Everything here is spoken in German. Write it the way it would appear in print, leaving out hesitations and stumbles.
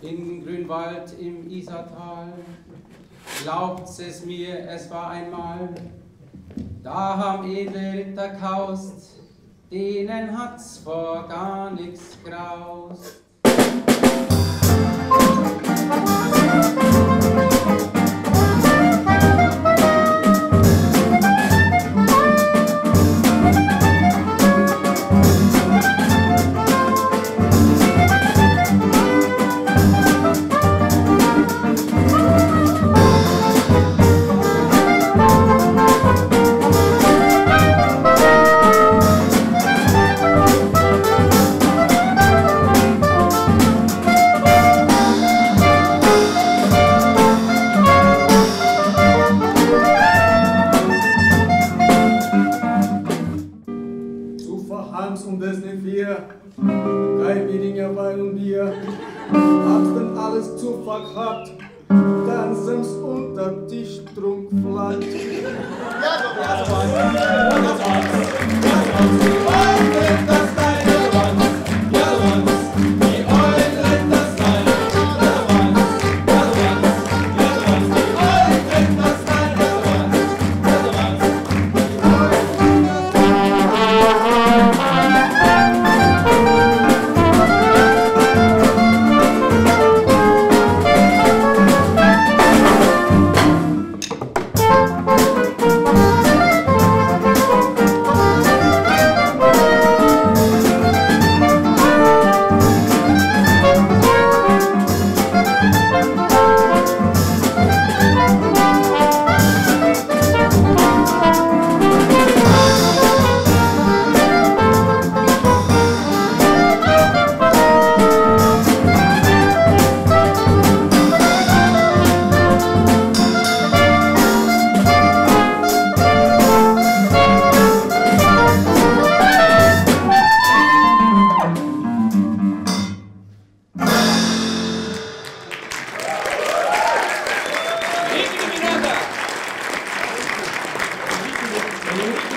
in Grünwald im Isartal. Glaubt's es mir, es war einmal, da haben edle Ritter kaust, denen hat's vor gar nix graust. Und das nicht wir, kein Biedinger Wein und Bier, hab's denn alles zu verkratzt, dann sind's unter Tisch trunk flatt. Ja, das war's. Nicki Minaj!